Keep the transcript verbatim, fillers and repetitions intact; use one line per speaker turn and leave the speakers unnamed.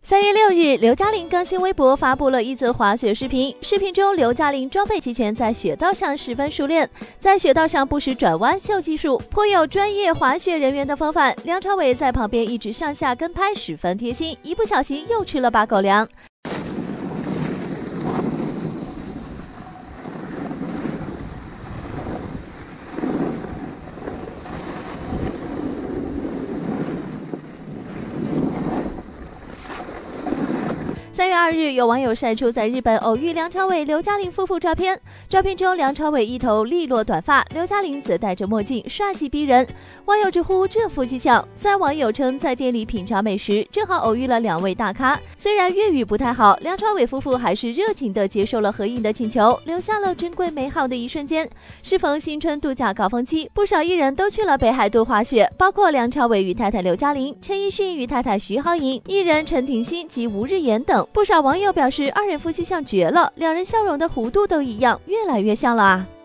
三月六日，刘嘉玲更新微博，发布了一则滑雪视频。视频中，刘嘉玲装备齐全，在雪道上十分熟练，在雪道上不时转弯秀技术，颇有专业滑雪人员的风范。梁朝伟在旁边一直上下跟拍，十分贴心，一不小心又吃了把狗粮。三月二日，有网友晒出在日本偶遇梁朝伟、刘嘉玲夫妇照片。照片中，梁朝伟一头利落短发，刘嘉玲则戴着墨镜，帅气逼人。网友直呼这夫妻相。虽然网友称在店里品尝美食，正好偶遇了两位大咖。虽然粤语不太好，梁朝伟夫妇还是热情地接受了合影的请求，留下了珍贵美好的一瞬间。适逢新春度假高峰期，不少艺人都去了北海道滑雪，包括梁朝伟与太太刘嘉玲、陈奕迅与太太徐濠萦、艺人陈庭欣及吴日言等。不少网友表示，二人夫妻相绝了，两人笑容的弧度都一样，越来越像了啊。